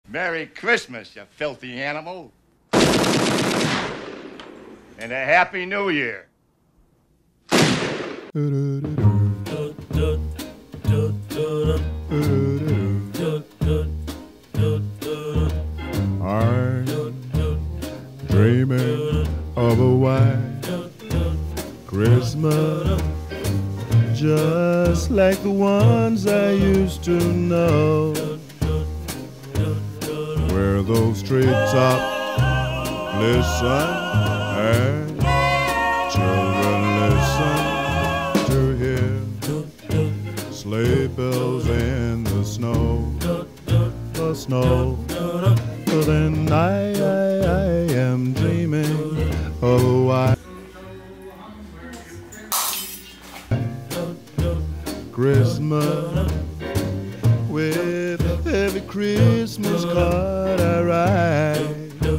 Merry Christmas, you filthy animal. And a Happy New Year. I'm dreaming of a white Christmas, just like the ones I used to know, where those treetops listen and children listen to hear sleigh bells in the snow, the snow. So then I am dreaming of a white Christmas, with every Christmas card I write.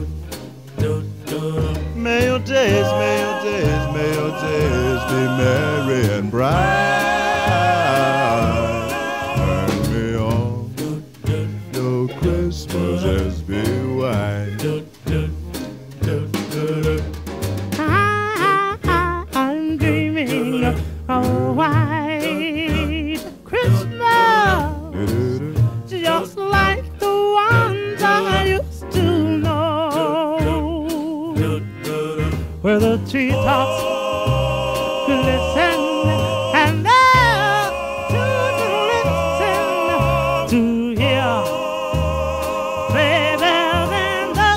May your days, may your days, may your days be merry and bright. And may all your Christmases be white. I'm dreaming of a white Christmas, just like the ones I used to know, where the treetops glisten and the children listen to hear sleigh bells in the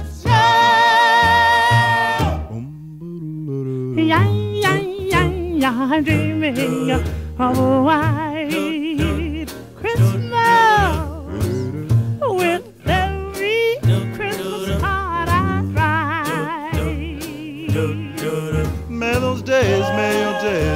snow. Yeah, yeah, yeah, yeah, I'm dreaming of a white Christmas, with every Christmas card I write. May those days, may your days